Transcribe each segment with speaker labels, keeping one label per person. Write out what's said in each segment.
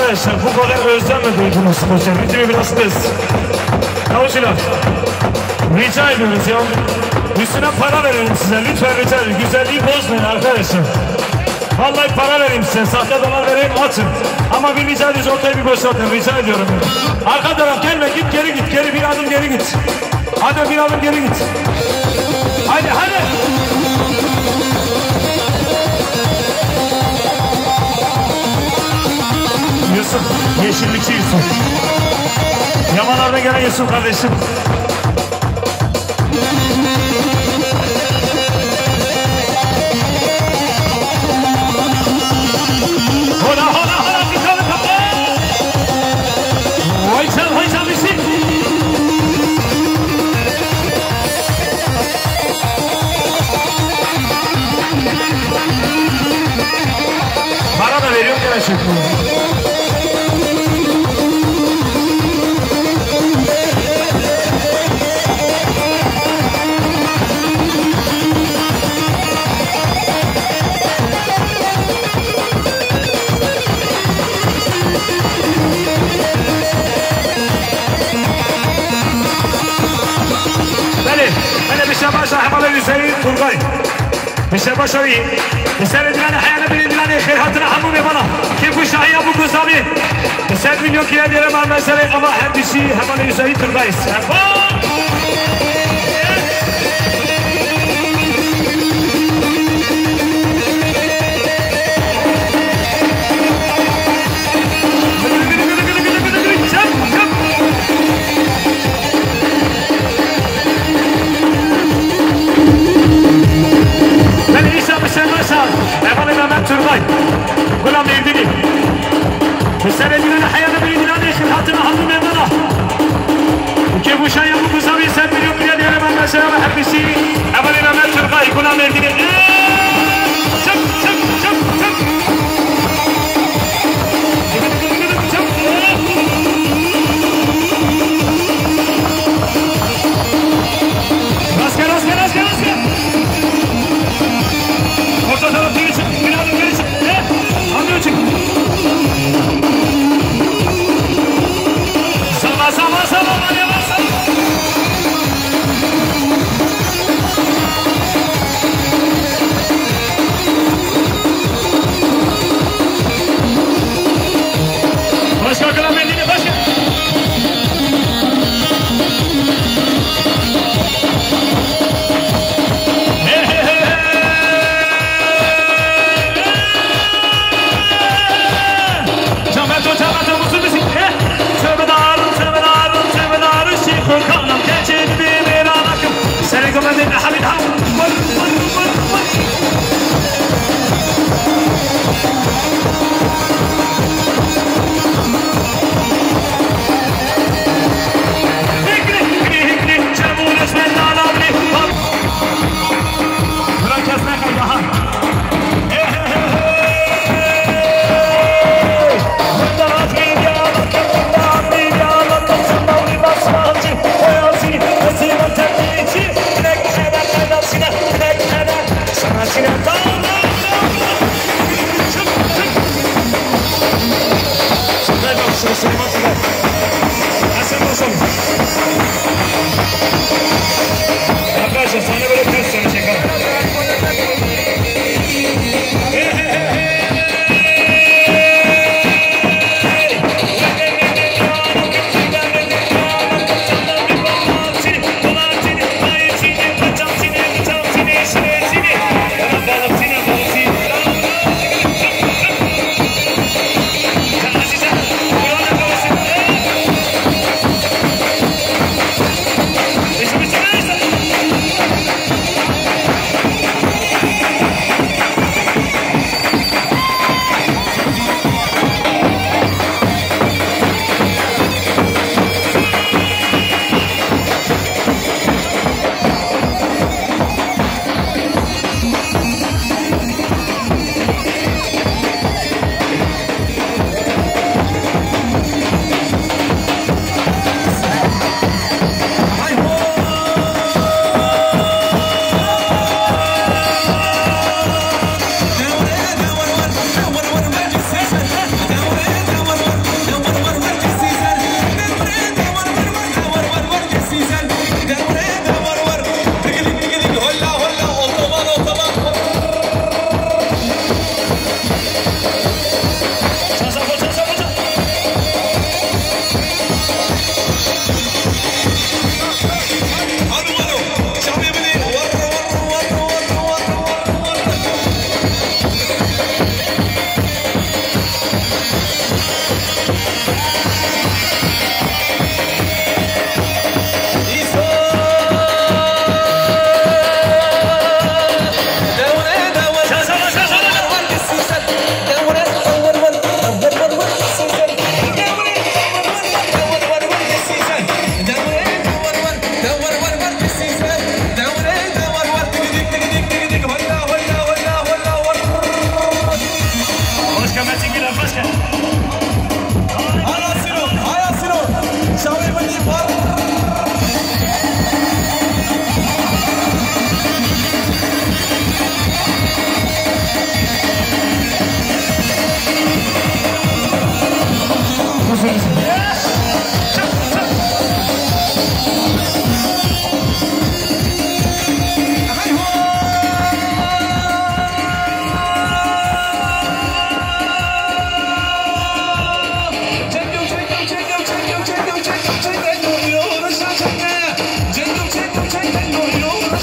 Speaker 1: arkadaşlar bu kadar özlemle duydunuz Koçeri. Ritmi biraz kız. Kavucular. Rica ediyoruz ya. Üstüne para verelim size. Lütfen rica edin. Güzelliği bozmayın arkadaşlar. Vallahi para vereyim size. Sahte dolar vereyim atın. Ama bir rica ediyoruz ortaya bir boşaltın. Rica ediyorum. Arka taraf gelme git geri git. Geri bir adım geri git. Hadi bir adım geri git. Hadi hadi. Yusuf. Yeşillikçi Yusuf. Yamanlardan gelen Yusuf kardeşim. Hola hola hola bir tane kapı. Vay çal Müzik. Para da veriyorum gene çıkmıyor. Başa hemalı Hüseyin Turgay. İşte başarıyı. İstediğine hayana bilindiğine şerhatına hamur ve bana. Kim bu şahiye bu kız abi. 8 milyon kere diyelim ben mesele ama her bir şey hemalı Hüseyin Turgay. Turgay, Gulam Evdini. Müstedilene hayana bilindiğine şirhatına hamdü memnuna. Ki bu şayan bu kısa bir sen milyon bile diyelim ben mesela hep bir şey. Evvelin Mehmet Turgay, Gulam Evdini. Çık. Raske. Orta taraf geri çık. Çık. Sama hadi basa. Başka kalan bendini başka. Arkadaşlar sana böyle ters sonra çekelim.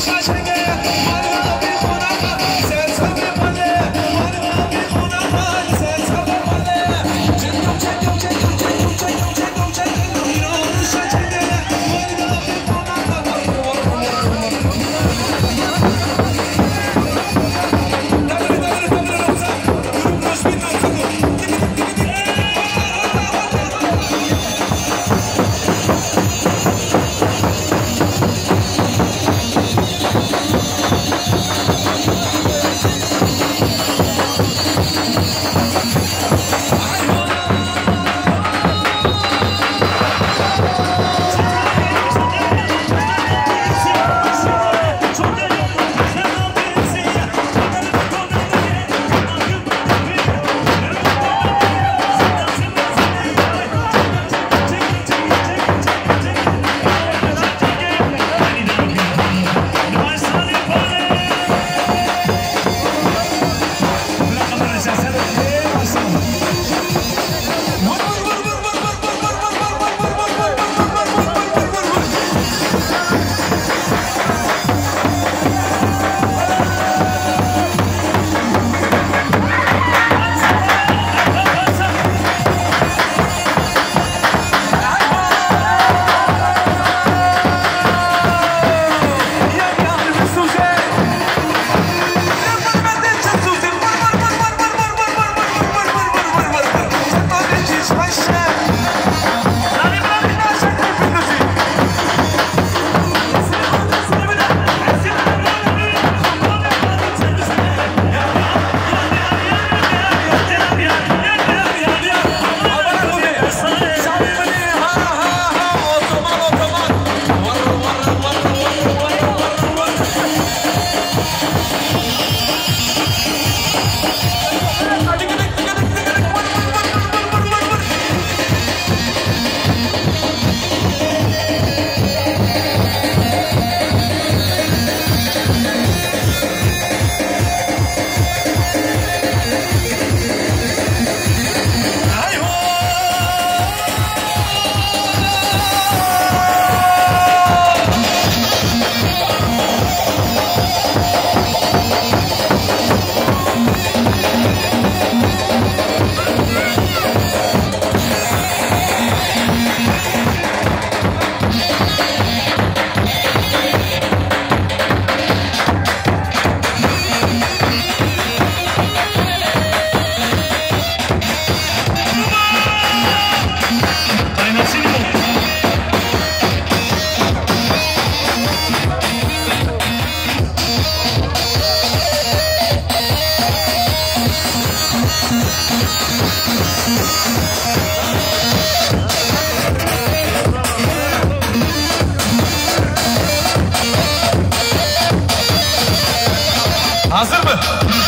Speaker 2: Hazır mı?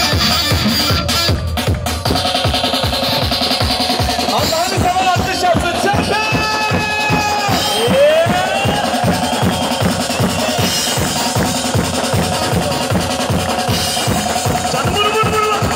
Speaker 2: Allah'ını seven atış yapsın. Çekme! Canım vur.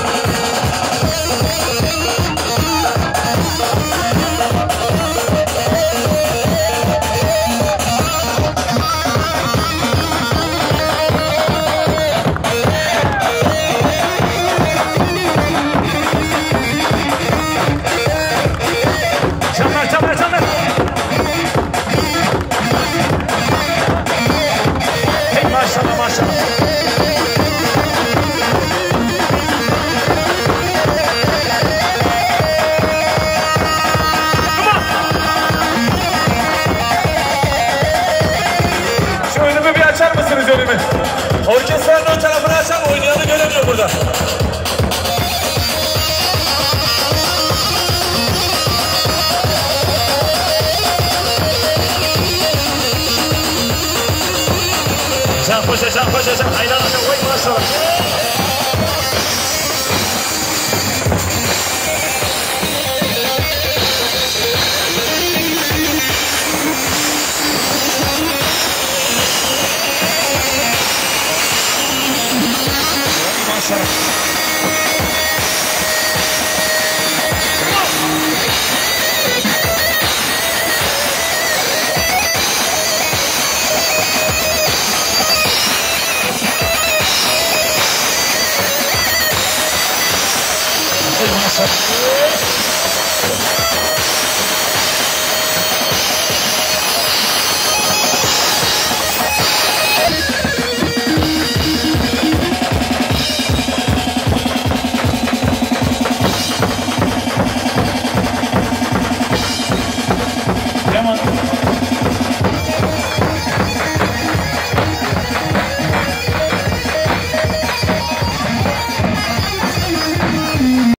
Speaker 2: Açar mısınız önümü? Orkestranın ön tarafını açan oynayanı göremiyor burada.
Speaker 1: Can koşa. Haydi anlatın koy maşallah.